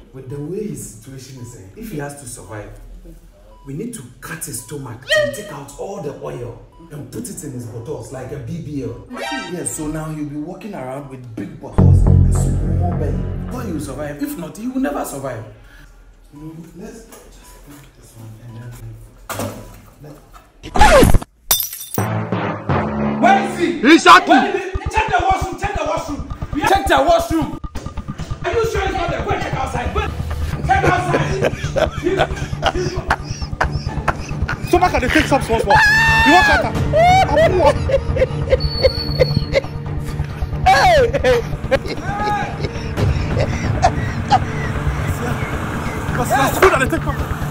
with the way his situation is, if he has to survive, we need to cut his stomach and take out all the oil and put it in his bottles like a BBL. Yes, so now he'll be walking around with big bottles and small belly. Then he will survive. If not, he will never survive. Let's just put this one and then... Where is he? He's shouting! Check the washroom! Check the washroom! Check the washroom! Are you sure he's not there? Go and check outside! Go and check outside! Somebody can take some small. You want that? Hey! Let's do that. Take